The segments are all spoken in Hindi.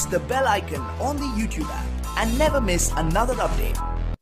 press the bell icon on the YouTube app and never miss another update.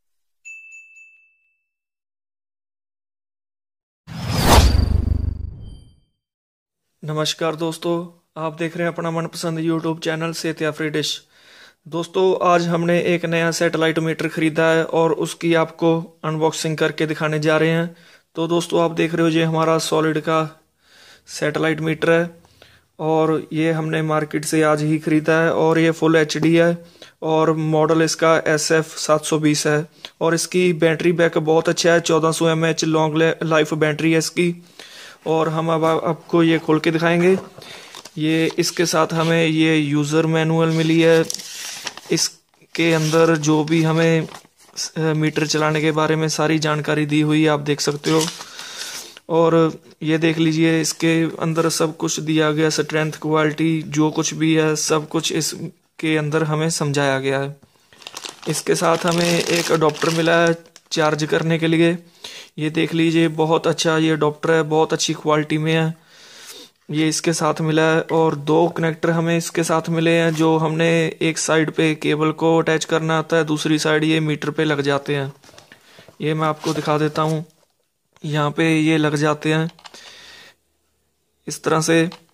नमस्कार दोस्तों, आप देख रहे हैं अपना मनपसंद YouTube चैनल सेहत याफ्री डिश। दोस्तों, आज हमने एक नया सैटेलाइट मीटर खरीदा है और उसकी आपको अनबॉक्सिंग करके दिखाने जा रहे हैं। तो दोस्तों, आप देख रहे हो ये हमारा सॉलिड का सैटेलाइट मीटर है और ये हमने मार्केट से आज ही खरीदा है और ये फुल HD है और मॉडल इसका SF720 है और इसकी बैटरी बैकअप बहुत अच्छा है। 1400 mAh लॉन्ग लाइफ बैटरी है इसकी। और हम अब आपको ये खोल के दिखाएंगे। ये इसके साथ हमें ये यूज़र मैनुअल मिली है। इसके अंदर जो भी हमें मीटर चलाने के बारे में सारी जानकारी दी हुई है, आप देख सकते हो। और ये देख लीजिए, इसके अंदर सब कुछ दिया गया, स्ट्रेंथ, क्वालिटी, जो कुछ भी है सब कुछ इसके अंदर हमें समझाया गया है। इसके साथ हमें एक अडोप्टर मिला है चार्ज करने के लिए। ये देख लीजिए, बहुत अच्छा ये अडोप्टर है, बहुत अच्छी क्वालिटी में है। ये इसके साथ मिला है और 2 कनेक्टर हमें इसके साथ मिले हैं, जो हमने एक साइड पे केबल को अटैच करना आता है, दूसरी साइड ये मीटर पे लग जाते हैं। ये मैं आपको दिखा देता हूँ, यहाँ पे ये लग जाते हैं इस तरह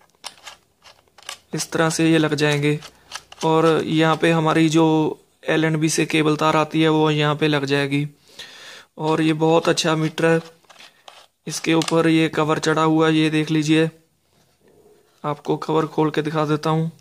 से ये लग जाएंगे। और यहाँ पे हमारी जो LNB से केबल तार आती है वो यहाँ पे लग जाएगी। और ये बहुत अच्छा मीटर है। इसके ऊपर ये कवर चढ़ा हुआ है, ये देख लीजिए, आपको कवर खोल के दिखा देता हूँ।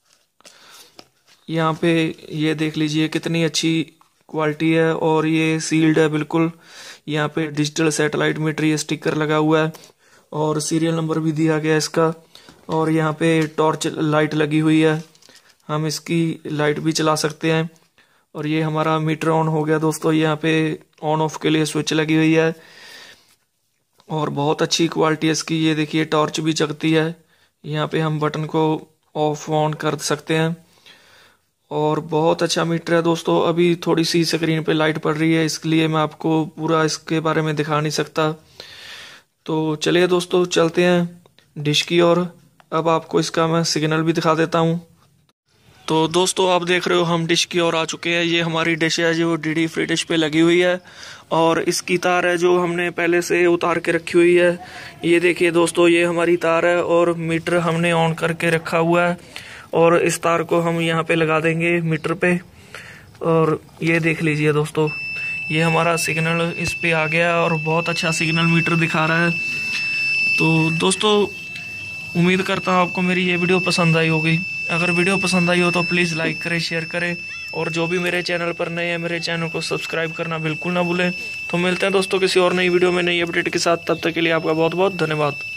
यहाँ पे ये देख लीजिए कितनी अच्छी क्वालिटी है और ये सील्ड है बिल्कुल। यहाँ पे डिजिटल सैटेलाइट मीटर ये स्टिकर लगा हुआ है और सीरियल नंबर भी दिया गया है इसका। और यहाँ पे टॉर्च लाइट लगी हुई है, हम इसकी लाइट भी चला सकते हैं। और ये हमारा मीटर ऑन हो गया दोस्तों। यहाँ पे ऑन ऑफ के लिए स्विच लगी हुई है और बहुत अच्छी क्वालिटी है इसकी। ये देखिए, टॉर्च भी जगती है। यहाँ पे हम बटन को ऑफ ऑन कर सकते हैं और बहुत अच्छा मीटर है दोस्तों। अभी थोड़ी सी स्क्रीन पे लाइट पड़ रही है, इसलिए मैं आपको पूरा इसके बारे में दिखा नहीं सकता। तो चलिए दोस्तों, चलते हैं डिश की ओर। अब आपको इसका मैं सिग्नल भी दिखा देता हूँ। तो दोस्तों, आप देख रहे हो हम डिश की ओर आ चुके हैं। ये हमारी डिश है जो DD फ्री डिश पे लगी हुई है और इसकी तार है जो हमने पहले से उतार के रखी हुई है। ये देखिए दोस्तों, ये हमारी तार है और मीटर हमने ऑन करके रखा हुआ है और इस तार को हम यहाँ पे लगा देंगे मीटर पे। और ये देख लीजिए दोस्तों, ये हमारा सिग्नल इस पे आ गया और बहुत अच्छा सिग्नल मीटर दिखा रहा है। तो दोस्तों, उम्मीद करता हूँ आपको मेरी ये वीडियो पसंद आई होगी। अगर वीडियो पसंद आई हो तो प्लीज़ लाइक करें, शेयर करें और जो भी मेरे चैनल पर नए हैं मेरे चैनल को सब्सक्राइब करना बिल्कुल ना भूलें। तो मिलते हैं दोस्तों किसी और नई वीडियो में नई अपडेट के साथ। तब तक के लिए आपका बहुत बहुत धन्यवाद।